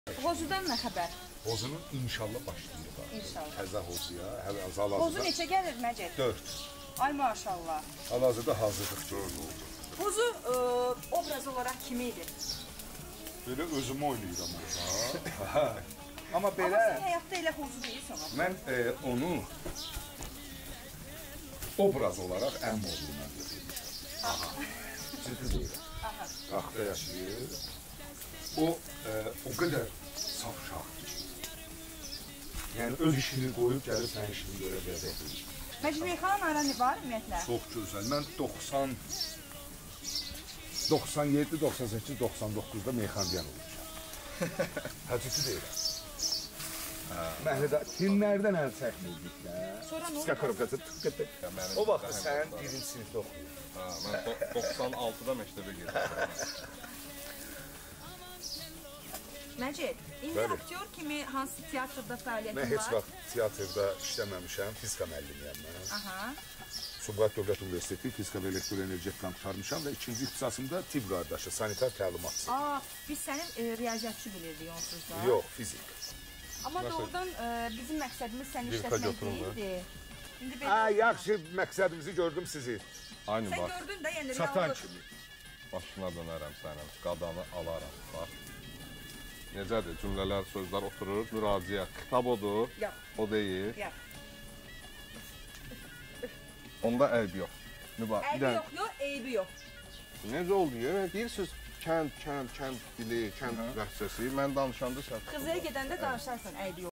Hozudan nə xəbər? Hozunun inşallah başlayır. İnşallah. Təzə hozuya, hələ azal Hozu neçə gəlir Məcid? 4. Ay maşallah. Hal-hazırda hazırlıq görülür oldu. Hozu obraz olarak kimi idi? Belə özümü oynayıram orada. Amma Amma belə sən həyatda elə hozu deyilsən. mən onu obraz olaraq əmm oğluma götürmüşəm. Aha. Ciddi deyirəm. Aha. Qaxda yaşayır. O qədər saf şahdır ki. Yəni öz işini qoyub gəlir sənin işini görə biləcək. Məcnun aranı var ümumiyyətlə? Çox gözəl. Mən 97, 98, 99-da meyxandiyan olmuşam. Ciddi deyirəm. Məhlədə filmlərdən əl çəkmirdik də. Sonra nə oldu? Skakorovkası tıqqıdı. O vaxt sən birinci sinifdə oxuyurdun. Mən 96-da məktəbə gedirdim. Məcid, indi Bəli. aktyor kimi hansı teatrda fəaliyyətin var? Mən heç vaxt teatrda işləməmişəm, fizika müəllimiyəm mən. Aha. Sumqayıt Dövlət Universiteti fizika və elektroenergetikdən qurtarmışam və ikinci ixtisasımda tibb qardaşı, sanitar təlimatçı. Biz sənin riyaziyyatçı bilirdik onsuz da. Yox, fizik. Amma doğrudan bizim məqsədimiz səni Bir işlətmək götürün deyildi. İndi belə... Yaxşı, məqsədimizi gördüm sizi. Aynı Sən bax, gördün də, yəni Satan reallıq. kimi. başına dönərəm sənin, qadanı alaram, bax. Necədir, cümlələr, sözlər oturur, müraciət, xitab odur, Yox. o deyil. Yox. Onda əyb yox. Eybi yox, eybi yox. Necə oldu? Yəni, deyirsiniz, kənd dili, kənd ləhcəsi, mən danışanda sən... Xızıya gedəndə danışarsan, eybi yox.